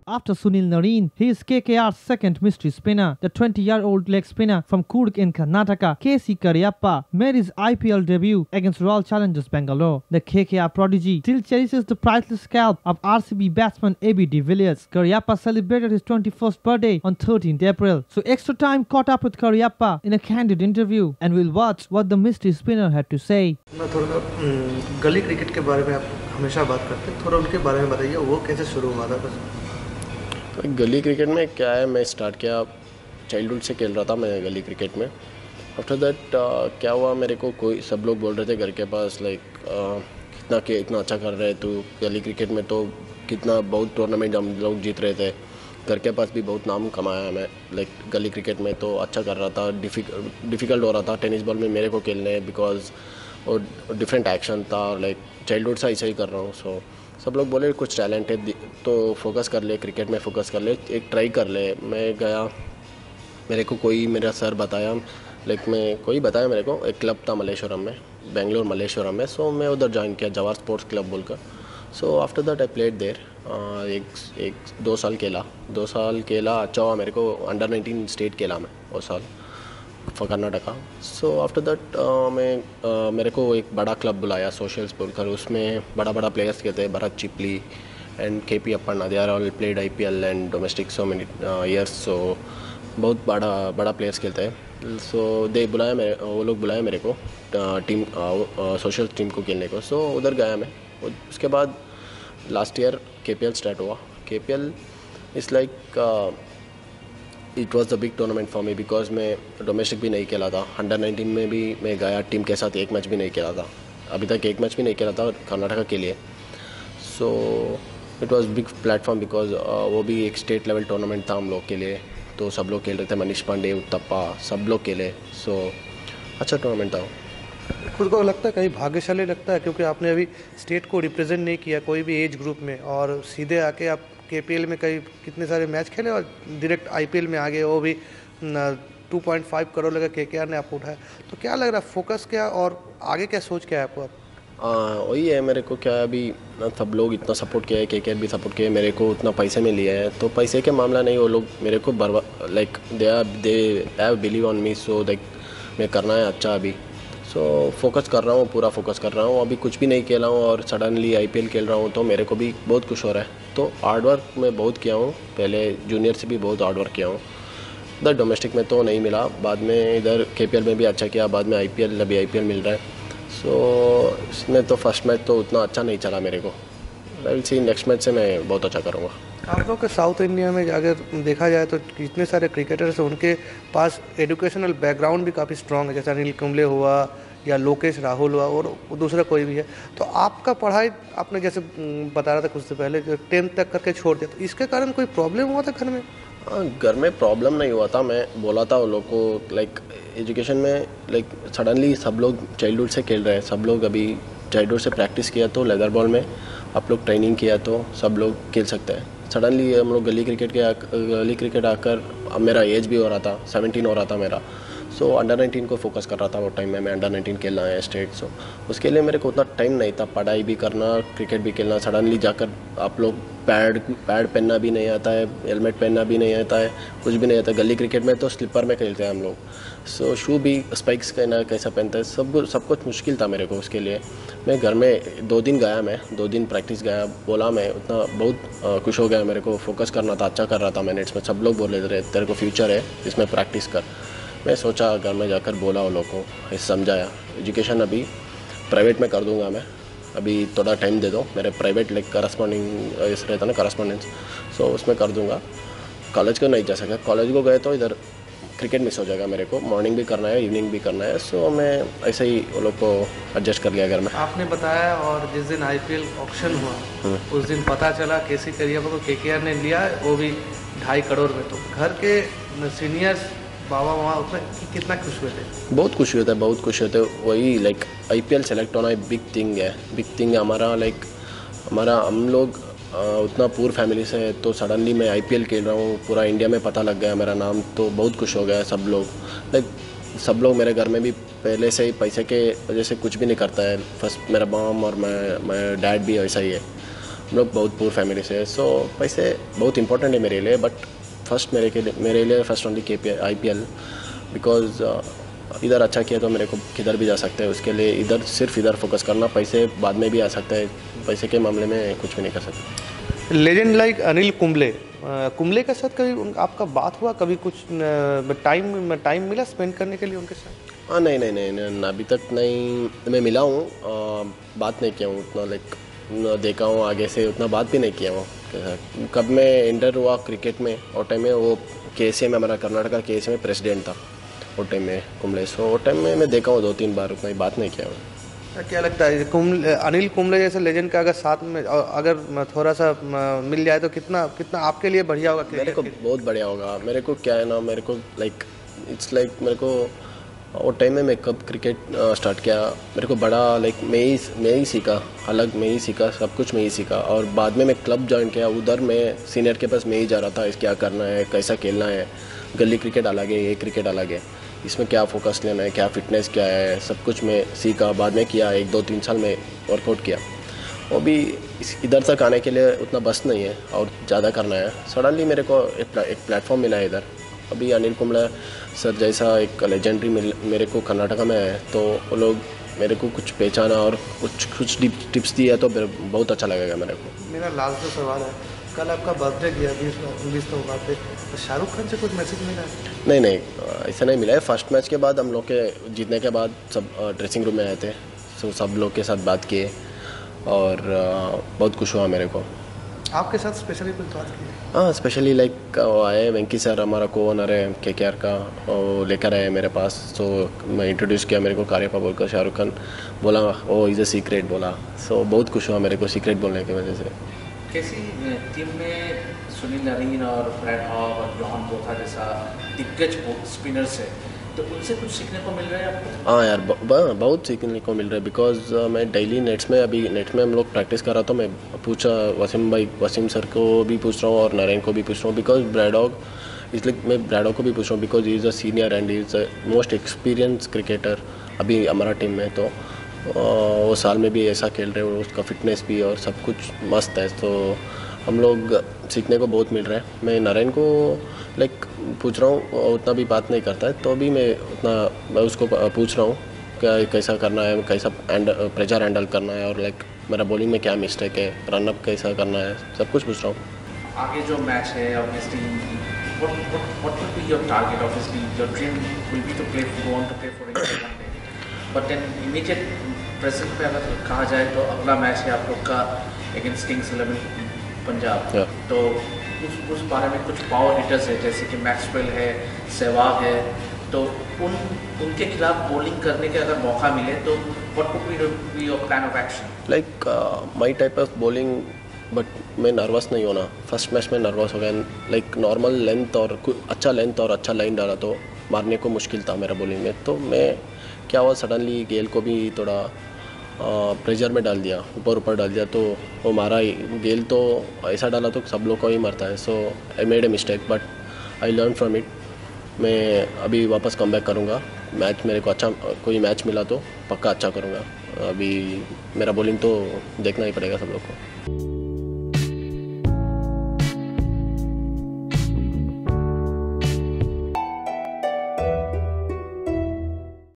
After Sunil Narine, he is KKR's second mystery spinner. The 20-year-old leg spinner from Coorg in Karnataka, KC Cariappa, made his IPL debut against Royal Challengers Bangalore. The KKR prodigy still cherishes the priceless scalp of RCB batsman AB de Villiers. Cariappa celebrated his 21st birthday on 13th April. So XtraTime caught up with Cariappa in a candid interview, and we'll watch what the mystery spinner had to say. थोड़ा गली cricket के बारे में आप हमेशा बात करते हैं, थोड़ा उनके बारे में बताइए, वो कैसे शुरू हुआ था? बस तो गली क्रिकेट में क्या है, मैं स्टार्ट किया चाइल्डहुड से खेल रहा था मैं गली क्रिकेट में। आफ्टर दैट क्या हुआ, मेरे को कोई सब लोग बोल रहे थे घर के पास इतना अच्छा कर रहे तू गली क्रिकेट में, तो कितना बहुत टूर्नामेंट हम लोग जीत रहे थे। घर के पास भी बहुत नाम कमाया मैं गली क्रिकेट में, तो अच्छा कर रहा था। डिफ़िकल्ट हो रहा था टेनिस बॉल में मेरे को खेलने, बिकॉज और डिफरेंट एक्शन था और चाइल्डहुड से ऐसा ही कर रहा हूँ। सो सब लोग बोले कुछ टैलेंट है तो फोकस कर ले, क्रिकेट में फोकस कर ले, एक ट्राई कर ले। मैं गया, मेरे को कोई मेरा सर बताया, बताया मेरे को एक क्लब था मलेश्वरम में, बेंगलोर मलेश्वरम में। सो मैं उधर ज्वाइन किया, जवाहर स्पोर्ट्स क्लब बोलकर। So after that I played there, दो साल खेला। अच्छा हुआ मेरे को, अंडर 19 स्टेट खेला मैं वो साल for Karnataka. So after that मेरे को एक बड़ा क्लब बुलाया सोशल्स बोलकर, उसमें बड़ा प्लेयर्स के थे, Bharat Chipli and KP Appanna, they are all played IPL and domestic so many years. So बहुत बड़ा प्लेयर्स खेलते हैं। सो वो लोग बुलाए मेरे को टीम सोशल टीम को खेलने को। सो उधर गया मैं। उसके बाद लास्ट ईयर KPL स्टार्ट हुआ। KPL is it was the big tournament for me, because मैं डोमेस्टिक भी नहीं खेला था। अंडर 19 में भी मैं गया, टीम के साथ एक मैच भी नहीं खेला था, अभी तक एक मैच भी नहीं खेला था कर्नाटका के लिए। So it was big platform, because वो भी एक स्टेट लेवल टूर्नामेंट था हम लोग के लिए। तो सब लोग खेल रहे थे, मनीष पांडे, उत्तप्पा, सब लोग खेले। सो अच्छा टूर्नामेंट था। खुद को लगता है कहीं भाग्यशाली लगता है, क्योंकि आपने अभी स्टेट को रिप्रेजेंट नहीं किया कोई भी एज ग्रुप में, और सीधे आके आप KPL में कितने सारे मैच खेले और डायरेक्ट IPL में आ गए, वो भी 2.5 करोड़ लगा KKR ने आपको उठाया। तो क्या लग रहा है, फोकस क्या और आगे क्या सोच क्या है आपको? वही है मेरे को, क्या अभी सब लोग इतना सपोर्ट किया है, KKR भी सपोर्ट किया है मेरे को, उतना पैसे में लिया है। तो पैसे के मामला नहीं, वो लोग मेरे को they have believe on me. So मैं करना है अच्छा अभी। सो फोकस कर रहा हूँ, पूरा फोकस कर रहा हूँ। अभी कुछ भी नहीं खेला हूँ और सडनली IPL खेल रहा हूँ, तो मेरे को भी बहुत खुश हो रहा है। तो हार्डवर्क मैं बहुत किया हूँ, पहले जूनियर से भी बहुत हार्डवर्क किया हूँ। इधर डोमेस्टिक में तो नहीं मिला, बाद में इधर KPL में भी अच्छा किया, बाद में अभी IPL मिल रहा है। सो इसमें तो फर्स्ट मैच तो उतना अच्छा नहीं चला मेरे को। I will see next match से मैं बहुत अच्छा करूँगा। आप लोग के साउथ इंडिया में अगर देखा जाए तो जितने सारे क्रिकेटर्स हैं उनके पास एजुकेशनल बैकग्राउंड भी काफ़ी स्ट्रॉन्ग है, जैसे अनिल कुंबले हुआ या लोकेश राहुल हुआ और दूसरा कोई भी है। तो आपका पढ़ाई आपने जैसे बता रहा था कुछ से पहले 10th तक करके छोड़ दिया, तो इसके कारण कोई प्रॉब्लम हुआ था घर में? घर में प्रॉब्लम नहीं हुआ था। मैं बोला था वो लोग को एजुकेशन में सडनली सब लोग चाइल्डहुड से खेल रहे हैं, सब लोग अभी चाइल्डहुड से प्रैक्टिस किया तो लेदर बॉल में आप लोग ट्रेनिंग किया तो सब लोग खेल सकते हैं। सडनली हम लोग गली क्रिकेट आकर, अब मेरा एज भी हो रहा था, 17 हो रहा था मेरा। सो अंडर 19 को फोकस कर रहा था वो टाइम में, मैं अंडर 19 खेलना है स्टेट। सो उसके लिए मेरे को उतना टाइम नहीं था, पढ़ाई भी करना, क्रिकेट भी खेलना। सडनली जाकर आप लोग पैड पहनना भी नहीं आता है, हेलमेट पहनना भी नहीं आता है, कुछ भी नहीं आता। गली क्रिकेट में तो स्लीपर में खेलते हैं हम लोग। सो शू भी स्पाइक्स कैसा पहनता है, सब कुछ मुश्किल था मेरे को। उसके लिए मैं घर में 2 दिन गया, मैं 2 दिन प्रैक्टिस गया, बोला मैं उतना बहुत खुश हो गया। मेरे को फोकस करना था, अच्छा कर रहा था मैंने इसमें। सब लोग बोल रहे थे तेरे को फ्यूचर है इसमें, प्रैक्टिस कर। मैं सोचा घर में जाकर बोला उन लोगों को, समझाया। एजुकेशन अभी प्राइवेट में कर दूंगा मैं, अभी थोड़ा टाइम दे दो। मेरे प्राइवेट करस्पॉन्डिंग इस रहता ना, करस्पॉन्डेंस, सो उसमें कर दूंगा। कॉलेज को नहीं जा सका, कॉलेज को गए तो इधर क्रिकेट मिस हो जाएगा मेरे को, मॉर्निंग भी करना है, इवनिंग भी करना है। सो मैं ऐसे ही वो लोग को एडजस्ट कर लिया घर में। आपने बताया, और जिस दिन IPL ऑक्शन हुआ उस दिन पता चला KC करियप्पा को KKR ने लिया, वो भी 2.5 करोड़ में। तो घर के सीनियर्स बाबा वहाँ उसमें कितना खुश हुए थे? बहुत खुश हुए थे। वही IPL सेलेक्ट होना बिग थिंग है हमारा। हमारा हम लोग उतना पूर फैमिली से है, तो सडनली मैं IPL खेल रहा हूँ, पूरा इंडिया में पता लग गया मेरा नाम, तो बहुत खुश हो गया सब लोग। सब लोग मेरे घर में भी पहले से ही पैसे के वजह से कुछ भी नहीं करता है। फर्स्ट मेरा मॉम और मैं डैड भी ऐसा ही है। हम लोग बहुत पुअर फैमिली से है, सो पैसे बहुत इंपॉर्टेंट है मेरे लिए, बट फर्स्ट मेरे लिए फर्स्ट ओनली IPL, बिकॉज इधर अच्छा किया तो मेरे को किधर भी जा सकते हैं, उसके लिए इधर सिर्फ इधर फोकस करना, पैसे बाद में भी आ सकता है, पैसे के मामले में कुछ भी नहीं कर सकते। लेजेंड लाइक अनिल कुंबले के साथ कभी आपका बात हुआ, कभी कुछ टाइम मिला स्पेंड करने के लिए उनके साथ? हाँ नहीं, अभी तक नहीं, मैं मिला हूँ, बात नहीं किया हूँ उतना, लाइक देखा हूँ आगे से, उतना बात भी नहीं किया हूँ। कब मैं एंटर हुआ क्रिकेट में और टाइम में वो KC में, हमारा कर्नाटका KC में प्रेसिडेंट था वो टाइम में कुंबले, सो वो टाइम में मैं देखा हूँ 2-3 बार, उतना ही बात नहीं किया हूँ। क्या लगता है अनिल कुंबले जैसे लेजेंड का अगर साथ में अगर थोड़ा सा मिल जाए तो कितना आपके लिए बढ़िया होगा? मेरे को बहुत बढ़िया होगा। मेरे को क्या है ना, मेरे को लाइक इट्स लाइक मेरे को वो टाइम में मैं कब क्रिकेट स्टार्ट किया, मेरे को बड़ा लाइक मैं ही सीखा, अलग मैं ही सीखा, सब कुछ मैं ही सीखा, और बाद में मैं क्लब ज्वाइन किया, उधर मैं सीनियर के पास मैं ही जा रहा था, इस क्या करना है, कैसा खेलना है, गली क्रिकेट अलग है, ये क्रिकेट अलग है, इसमें क्या फोकस लेना है, क्या फिटनेस क्या है, सब कुछ मैं सीखा, बाद में किया, 1-2-3 साल में वर्कआउट किया। वो भी इधर तक आने के लिए उतना बस नहीं है और ज़्यादा करना है। सडनली मेरे को एक प्लेटफॉर्म मिला है इधर। अभी अनिल कुंबले सर जैसा एक लेजेंडरी मेरे को कर्नाटका में है, तो वो लोग मेरे को कुछ पहचाना और कुछ टिप्स दिया, तो बहुत अच्छा लगेगा मेरे को। मेरा लास्ट जो सवाल है, कल आपका बर्थडे गया 20 नवंबर पे, तो शाहरुख खान से कुछ मैसेज मिला है? नहीं, ऐसा नहीं मिला है। फर्स्ट मैच के बाद हम लोग के जीतने के बाद सब ड्रेसिंग रूम में आए थे, तो सब लोग के साथ बात किए और बहुत खुश हुआ मेरे को। आपके साथ स्पेशली कुछ बात की? हाँ, स्पेशली लाइक आए वेंकी सर, हमारा को ओनर है KKR का, वो लेकर आए मेरे पास, तो मैं इंट्रोड्यूस किया मेरे को कारियाप्पा बोलकर, शाहरुख खान बोला ओ इज़ अ सीक्रेट बोला, सो बहुत खुश हुआ मेरे को सीक्रेट बोलने की वजह से। कैसी टीम में सुनील नारायण और फ्रेड हॉग और जोहन बोथा जैसा दिग्गज स्पिनर्स है, तो उनसे कुछ सीखने को मिल रहा है आपको? हाँ यार, बहुत सीखने को मिल रहा है, बिकॉज मैं डेली नेट में हम लोग प्रैक्टिस कर रहा था, मैं पूछा वसीम सर को भी पूछ रहा हूँ और नारायण को भी पूछ रहा हूँ, बिकॉज ब्रैडॉग, इसलिए मैं ब्रैडॉग को भी पूछ रहा हूँ because he is a senior and he is a most experience cricketer अभी हमारा टीम में, तो वो साल में भी ऐसा खेल रहे हो, उसका फिटनेस भी और सब कुछ मस्त है, तो हम लोग सीखने को बहुत मिल रहा है। मैं नारायण को लाइक पूछ रहा हूँ, उतना भी बात नहीं करता है, तो भी मैं उसको पूछ रहा हूँ क्या कैसा करना है, कैसा प्रेशर हैंडल करना है, और लाइक मेरा बॉलिंग में क्या मिस्टेक है, रनअप कैसा करना है, सब कुछ पूछ रहा हूँ। आगे जो मैच है obviously what will be your target? Obviously your dream will be to go on to play for India one day, but then immediate present पे अगर कहा जाए तो अगला मैच है आप लोग का अगेंस्ट किंग्स 11 पंजाब, तो उस बारे में कुछ पावर हिटर्स है जैसे कि मैक्सवेल है, सहवाग है, तो उनके खिलाफ बॉलिंग करने के अगर मौका मिले तो what would be your plan of action? Like my type of bowling, but मैं नर्वस नहीं होना। फर्स्ट मैच में नर्वस हो गया, लाइक नॉर्मल लेंथ और अच्छा लाइन डाला तो मारने को मुश्किल था मेरा बॉलिंग में, तो मैं क्या हुआ सडनली गेल को भी थोड़ा प्रेशर में डाल दिया, ऊपर डाल दिया, तो वो मारा ही गेल, तो ऐसा डाला तो सब लोग को ही मारता है, so I made a mistake but I learn from it. मैं अभी वापस कम बैक करूँगा, मैच मेरे को अच्छा कोई मैच मिला तो पक्का अच्छा करूँगा। अभी मेरा बॉलिंग तो देखना ही पड़ेगा सब लोग को।